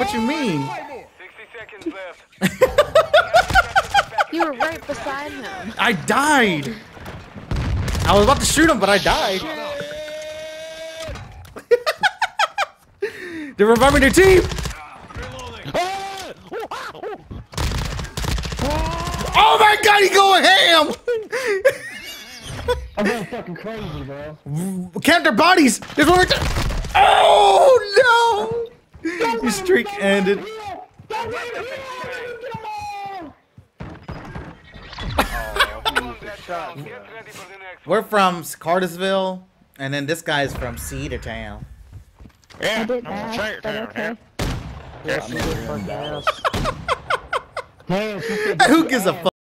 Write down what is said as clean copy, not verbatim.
What you mean? 60 seconds left. You were right beside him. I died. I was about to shoot him, but I died. They're reviving their team. Oh my God, he going ham. I'm going fucking crazy, bro. Count their bodies. There's one right there. Oh no! Your streak ended. We're from Cartersville, and then this guy's from Cedartown. I didn't ask, but okay. Damn, Who gives a fuck?